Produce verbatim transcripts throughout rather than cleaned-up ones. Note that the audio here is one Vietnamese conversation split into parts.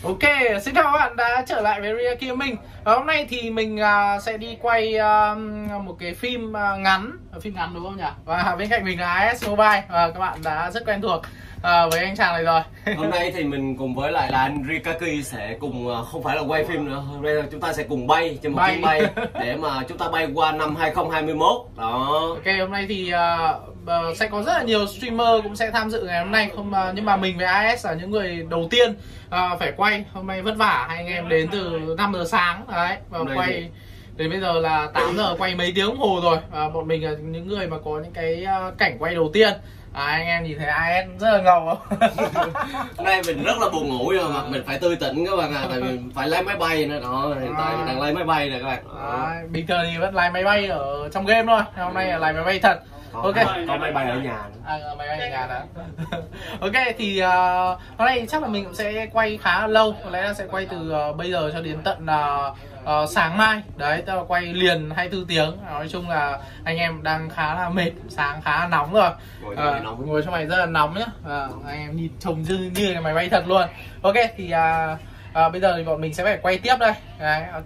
Ok, xin chào các bạn đã trở lại với Ria Gaming. Và hôm nay thì mình uh, sẽ đi quay uh, một cái phim uh, ngắn, phim ngắn đúng không nhỉ? Và bên cạnh mình là a ét Mobile và các bạn đã rất quen thuộc uh, với anh chàng này rồi. Hôm nay thì mình cùng với lại là anh Rikaki sẽ cùng uh, không phải là quay phim nữa, hôm nay chúng ta sẽ cùng bay trên một bay. chuyến bay để mà chúng ta bay qua năm hai không hai mốt. Đó. Ok, hôm nay thì uh, uh, sẽ có rất là nhiều streamer cũng sẽ tham dự ngày hôm nay, không uh, nhưng mà mình với a ét là những người đầu tiên uh, phải quay. Hôm nay vất vả hai anh em đến từ năm giờ sáng đấy và quay thì... đến bây giờ là tám giờ, quay mấy tiếng đồng hồ rồi. À, bọn mình là những người mà có những cái uh, cảnh quay đầu tiên. À, anh em nhìn thấy a ét rất là ngầu không? Hôm nay mình rất là buồn ngủ rồi mà mình phải tươi tỉnh các bạn à, tại vì phải lái máy bay nữa đó, hiện tại mình đang lái máy bay này các bạn. À, bình thường thì vẫn lái máy bay ở trong game thôi, hôm nay là lái máy bay thật. Có, ok, có máy bay ở nhà. À, máy bay ở nhà đó. Ok thì uh, hôm nay chắc là mình cũng sẽ quay khá là lâu, có lẽ là sẽ quay từ uh, bây giờ cho đến tận uh, uh, sáng mai. Đấy, tức là quay liền hai mươi tư tiếng. Nói chung là anh em đang khá là mệt, sáng khá là nóng rồi. Ngồi trong, uh, nóng. Ngồi trong này rất là nóng nhá. Uh, anh em nhìn trông như, như cái máy bay thật luôn. Ok thì uh, uh, bây giờ thì bọn mình sẽ phải quay tiếp đây. Đấy, ok.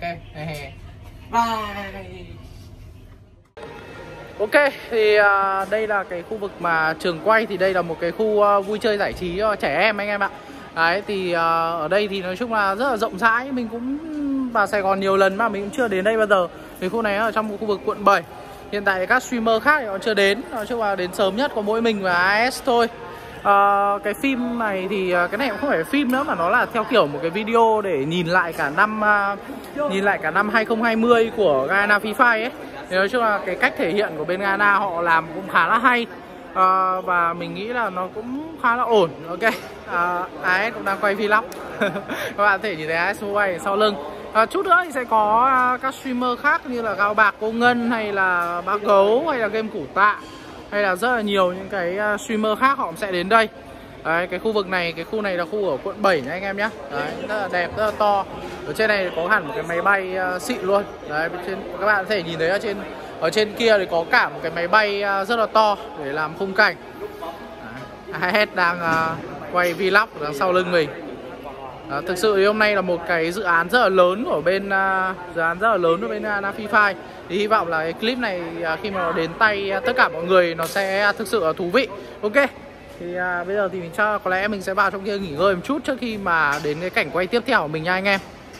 Bye. Ok, thì uh, đây là cái khu vực mà trường quay, thì đây là một cái khu uh, vui chơi giải trí cho trẻ em anh em ạ. Đấy, thì uh, ở đây thì nói chung là rất là rộng rãi, mình cũng vào Sài Gòn nhiều lần mà mình cũng chưa đến đây bao giờ. Cái khu này ở trong một khu vực quận bảy. Hiện tại các streamer khác thì họ chưa đến, nói chung là đến sớm nhất có mỗi mình và a ét thôi. Uh, cái phim này thì uh, cái này cũng không phải phim nữa mà nó là theo kiểu một cái video để nhìn lại cả năm uh, nhìn lại cả năm hai không hai không của Garena Free Fire ấy. Thì nói chung là cái cách thể hiện của bên Garena họ làm cũng khá là hay, uh, và mình nghĩ là nó cũng khá là ổn. Ok, uh, a ét cũng đang quay vlog. Các bạn có thể nhìn thấy a ét Mobile sau lưng. Uh, chút nữa thì sẽ có uh, các streamer khác như là Gao Bạc, Cô Ngân hay là Bác Gấu hay là Game Củ Tạ hay là rất là nhiều những cái uh, streamer khác họ cũng sẽ đến đây. Đấy, cái khu vực này, cái khu này là khu ở quận bảy nha anh em nhé. Đấy, rất là đẹp, rất là to. Ở trên này có hẳn một cái máy bay uh, xịn luôn. Đấy, trên, các bạn có thể nhìn thấy ở trên ở trên kia thì có cả một cái máy bay uh, rất là to để làm khung cảnh. a ét đang uh, quay vlog đằng sau lưng mình. Đó, thực sự thì hôm nay là một cái dự án rất là lớn của bên uh, dự án rất là lớn của bên Garena Free Fire. Thì hy vọng là cái clip này uh, khi mà nó đến tay uh, tất cả mọi người nó sẽ thực sự là thú vị. Ok. Thì à, bây giờ thì mình cho có lẽ mình sẽ vào trong kia nghỉ ngơi một chút trước khi mà đến cái cảnh quay tiếp theo của mình nha anh em.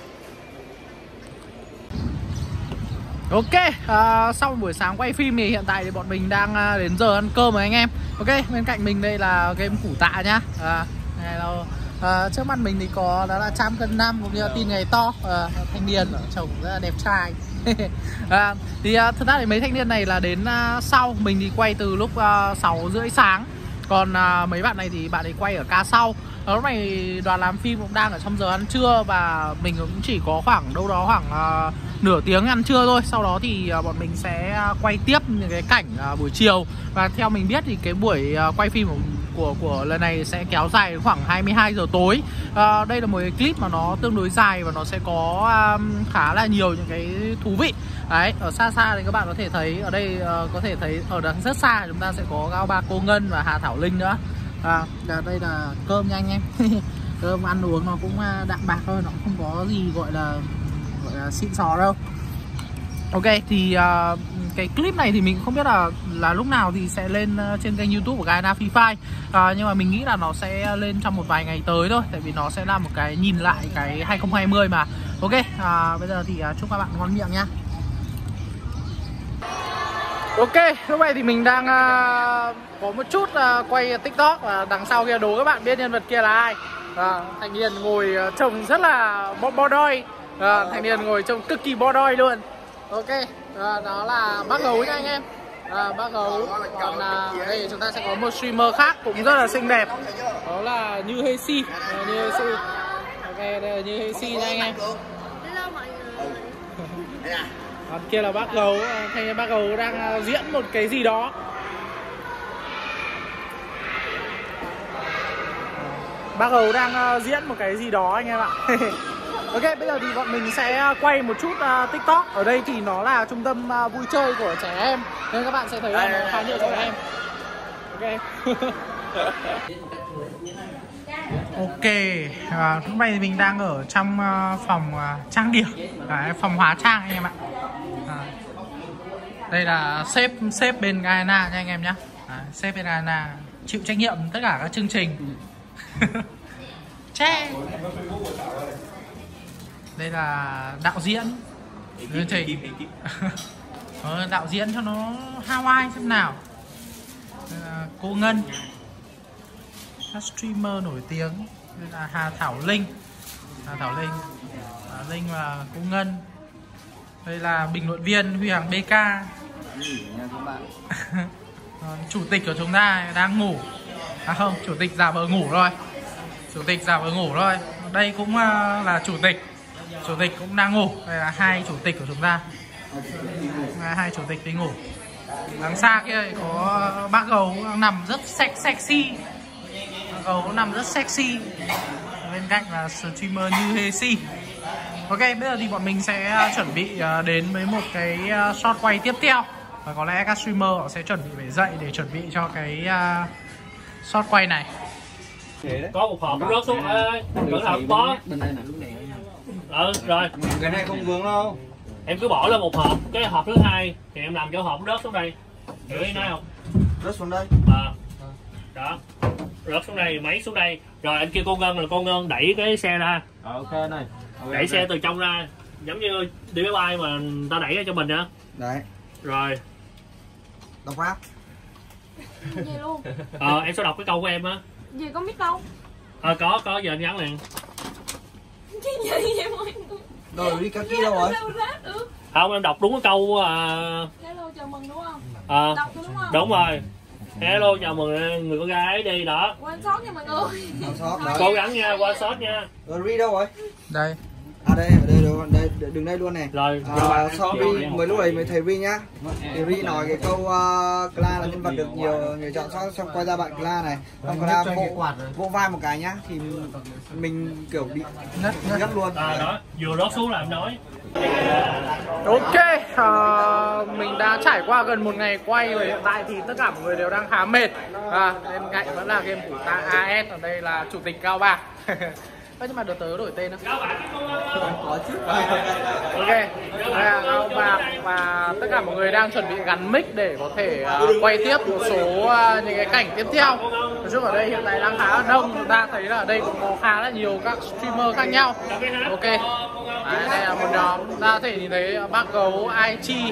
Ok, à, sau một buổi sáng quay phim thì hiện tại thì bọn mình đang à, đến giờ ăn cơm rồi anh em. Ok, bên cạnh mình đây là Game Củ Tạ nhá. À, này là, à, trước mặt mình thì có đó là Trăm Cân Năm cũng như là Tin Ngày To, à, thanh niên trông rất là đẹp trai. à, thì à, thật ra thì mấy thanh niên này là đến à, sau mình thì quay từ lúc à, sáu rưỡi sáng. Còn à, mấy bạn này thì bạn ấy quay ở ca sau. Ở lúc này đoàn làm phim cũng đang ở trong giờ ăn trưa và mình cũng chỉ có khoảng đâu đó khoảng à, nửa tiếng ăn trưa thôi. Sau đó thì à, bọn mình sẽ à, quay tiếp những cái cảnh à, buổi chiều. Và theo mình biết thì cái buổi à, quay phim của, của của lần này sẽ kéo dài khoảng hai mươi hai giờ tối. à, Đây là một cái clip mà nó tương đối dài và nó sẽ có à, khá là nhiều những cái thú vị. Đấy, ở xa xa thì các bạn có thể thấy, ở đây uh, có thể thấy ở đằng rất xa chúng ta sẽ có Gao Bạc, Cô Ngân và Hà Thảo Linh nữa. À, đây là cơm nha anh em. Cơm ăn uống nó cũng đạm bạc thôi, nó cũng không có gì gọi là gọi là xịn sò đâu. Ok, thì uh, cái clip này thì mình không biết là là lúc nào thì sẽ lên uh, trên kênh YouTube của Garena Free Fire. Uh, nhưng mà mình nghĩ là nó sẽ lên trong một vài ngày tới thôi, tại vì nó sẽ là một cái nhìn lại cái hai không hai không mà. Ok, uh, bây giờ thì uh, chúc các bạn ngon miệng nhá. Ok, lúc này thì mình đang uh, có một chút uh, quay TikTok và đằng sau kia đố các bạn biết nhân vật kia là ai. uh, Thanh niên ngồi uh, trông rất là bo, bo đoi. uh, Thanh niên ngồi trông cực kỳ bo đoi luôn. Ok, uh, đó là Bác Gấu nha anh em. uh, Bác Gấu. Còn uh, ở đây chúng ta sẽ có một streamer khác cũng rất là xinh đẹp. Đó là Như Hê Si. uh, Như Hê Si. Ok, đây là Như Hê Si nha anh em. Hello mọi người. Còn kia là Bác Gấu, thanh niên Bác Gấu đang diễn một cái gì đó. Bác Gấu đang diễn một cái gì đó anh em ạ. Ok, bây giờ thì bọn mình sẽ quay một chút uh, TikTok. Ở đây thì nó là trung tâm uh, vui chơi của trẻ em, nên các bạn sẽ thấy là nó khá nhiều trẻ em. Ok. Ok, à, lúc này mình đang ở trong uh, phòng uh, trang điểm, Đấy, phòng hóa trang anh em ạ. À, đây là sếp sếp bên Guyana nha anh em nhé. À, sếp bên Guyana chịu trách nhiệm tất cả các chương trình. Che. Đây là đạo diễn chương trình. ờ, đạo diễn cho nó Hawaii xem nào. Đây là cô Ngân, các streamer nổi tiếng. Đây là Hà Thảo Linh, Hà Thảo Linh, Hà Linh và cô Ngân. Đây là bình luận viên Huy Hoàng bê ca. Chủ tịch của chúng ta đang ngủ. À không, chủ tịch giả vờ ngủ rồi. Chủ tịch giả vờ ngủ rồi. Đây cũng uh, là chủ tịch. Chủ tịch cũng đang ngủ. Đây là hai chủ tịch của chúng ta. Hai chủ tịch đi ngủ. Đằng xa kia có bác gấu nằm rất sex sexy. Bác gấu nằm rất sexy. Bên cạnh là streamer Như Hê Si. Ok, bây giờ thì bọn mình sẽ chuẩn bị đến với một cái shot quay tiếp theo. Và có lẽ các streamer họ sẽ chuẩn bị phải dậy để chuẩn bị cho cái uh, shot quay này. Có một hộp rớt xuống ơi, cẩn thận bó. Ừ, rồi. Cái này không vướng đâu. Em cứ bỏ lên một hộp, cái hộp thứ hai thì em làm cho hộp rớt xuống đây. Hiểu ý nói không? Rớt xuống đây. À. Đó. Rớt xuống đây, máy xuống đây. Rồi anh kêu cô Ngân là cô Ngân đẩy cái xe ra. À, ok này. Okay, đẩy xe từ trong ra, giống như đi máy bay mà người ta đẩy ra cho mình á. Đấy. Rồi. Đọc rap. Gì luôn? Ờ, em sẽ đọc cái câu của em á. Gì có mic đâu? Ờ, có, có, giờ anh gắn liền. Cái gì vậy mọi người? Rồi đi các kia đâu rồi? Không, em đọc đúng cái câu uh... Hello chào mừng đúng không? À, đọc đúng không? Đúng rồi. Hello chào mừng người con gái đi đó. Quên sót nha mọi người. Cố gắng nha, qua sót nha. Rồi Ri đâu rồi? Đây. À đây, ở đây, đây, đây, đứng đây luôn này. Rồi. À, sorry, mới lúc đấy mới thấy Ri nhá. Thì Ri nói cái câu uh, Cla là nhân vật được nhiều người chọn, xong, xong quay ra bạn Cla này. Xong Cla vỗ, vỗ vai một cái nhá, thì mình kiểu bị ngất, ngất luôn. À đó, vừa rớt xuống là em nói. Ok, uh, mình đã trải qua gần một ngày quay rồi, hiện tại thì tất cả mọi người đều đang khá mệt. À, bên cạnh vẫn là game thủ ta a ét, ở đây là chủ tịch Cao Bạc. Ơ nhưng mà được tớ đổi tên á. Có chứ. Ok, đây là Cao Bạc và tất cả mọi người đang chuẩn bị gắn mic để có thể uh, quay tiếp một số uh, những cái cảnh tiếp theo. Nói chung ở đây hiện tại đang khá là đông, chúng ta thấy là ở đây cũng có khá là nhiều các streamer khác nhau. Ok, đấy, đây là một nhóm, ta có thể nhìn thấy bác gấu i chi.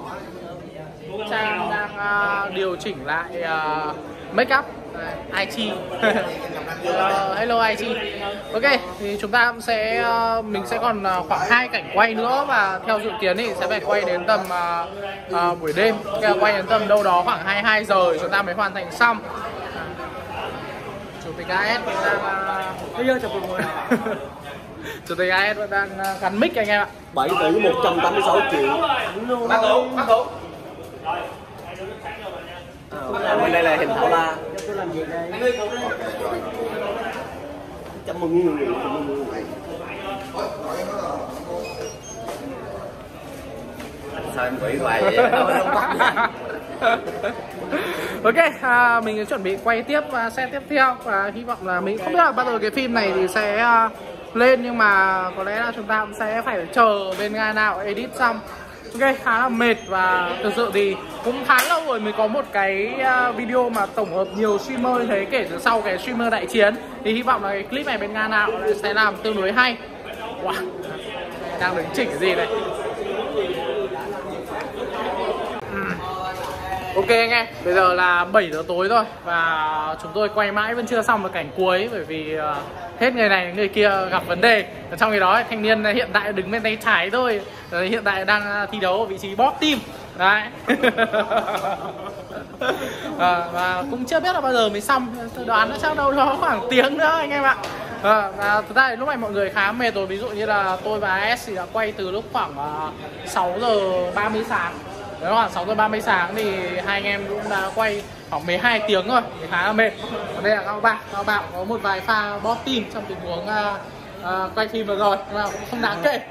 Trang đang uh, điều chỉnh lại uh, make up. i chi. uh, hello i chi. Ok, thì chúng ta cũng sẽ uh, mình sẽ còn uh, khoảng hai cảnh quay nữa và theo dự kiến thì sẽ phải quay đến tầm uh, uh, buổi đêm. Cái quay đến tầm đâu đó khoảng hai mươi hai giờ chúng ta mới hoàn thành xong. Chủ tịch a ét vẫn đang bây giờ chào mừng. Chủ tịch a ét vẫn đang uh, gắn mic anh em ạ. bảy tỷ một trăm tám mươi sáu triệu. Bắt tủ, bắt tủ. À, bên đây là hình Thảo La. Chăm mừng. Sao em quỷ hoài vậy? Ok, à, mình sẽ chuẩn bị quay tiếp và set tiếp theo và hy vọng là mình không biết là bao giờ cái phim này thì sẽ uh, lên, nhưng mà có lẽ là chúng ta cũng sẽ phải chờ bên ngay nào edit xong. Ok, khá là mệt và thực sự thì cũng khá lâu rồi mới có một cái video mà tổng hợp nhiều streamer như thế kể từ sau cái streamer đại chiến. Thì hy vọng là cái clip này bên Nga nào sẽ làm tương đối hay. Wow, đang đứng chỉnh cái gì này. Ok anh em, bây giờ là bảy giờ tối rồi và chúng tôi quay mãi vẫn chưa xong được cảnh cuối, bởi vì uh, hết người này người kia gặp vấn đề. Ở trong cái đó thanh niên hiện tại đứng bên tay trái thôi, hiện tại đang thi đấu ở vị trí bot team đấy. À, và cũng chưa biết là bao giờ mới xong, tôi đoán nó chắc đâu đó khoảng tiếng nữa anh em ạ. À, và thực ra lúc này mọi người khá mệt rồi, ví dụ như là tôi và S thì đã quay từ lúc khoảng uh, sáu giờ ba mươi sáng. Đấy, khoảng sáu giờ ba mươi sáng thì hai anh em cũng đã quay khoảng mười hai tiếng rồi, thì khá là mệt. Đây là Cao Bạc, Cao Bạc có một vài pha bot team trong tình huống uh, à, quay phim được rồi, nhưng mà cũng không đáng kể.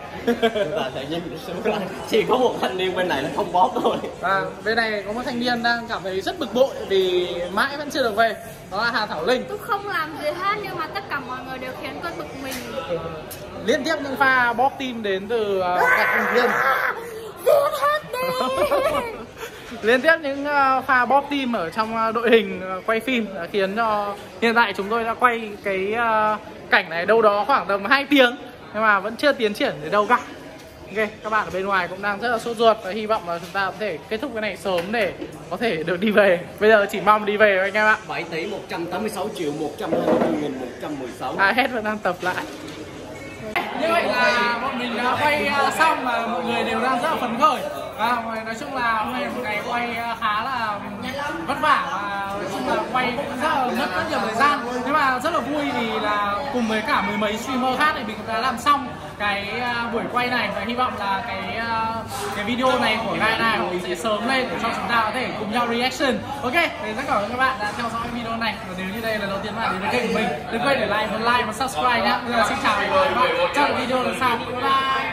Chỉ có một thanh niên bên này là không bóp thôi. À, bên này có một thanh niên đang cảm thấy rất bực bội vì mãi vẫn chưa được về, đó là Hà Thảo Linh. Tôi không làm gì hết nhưng mà tất cả mọi người đều khiến tôi bực mình. Liên tiếp những pha bóp tim đến từ uh, các thành viên. Giết hết đi. Liên tiếp những uh, pha bóp tim ở trong uh, đội hình uh, quay phim đã khiến cho hiện tại chúng tôi đã quay cái uh, cảnh này đâu đó khoảng tầm hai tiếng nhưng mà vẫn chưa tiến triển đến đâu cả. Ok, các bạn ở bên ngoài cũng đang rất là sốt ruột và hy vọng là chúng ta có thể kết thúc cái này sớm để có thể được đi về. Bây giờ chỉ mong đi về thôi anh em ạ. bảy tỷ một trăm tám mươi sáu triệu một trăm hai mươi tư nghìn một trăm mười sáu. À, hết vẫn đang tập lại. Như vậy là bọn mình đã quay xong và mọi người đều đang rất là phấn khởi. À, nói chung là hôm nay một ngày quay khá là vất vả và nói chung là quay cũng rất là mất rất nhiều thời gian. Nhưng mà rất là vui vì là cùng với cả mười mấy streamer khác thì mình đã làm xong cái buổi quay này và hy vọng là cái cái video này của Gai này sẽ sớm lên để cho chúng ta có thể cùng nhau reaction. Ok, thì rất cảm ơn các bạn đã theo dõi video này và nếu như đây là đầu tiên các bạn đến với kênh của mình đừng quên để like, một like và subscribe nhé. Bây giờ xin chào và hẹn gặp lại các bạn trong video lần sau. Bye bye.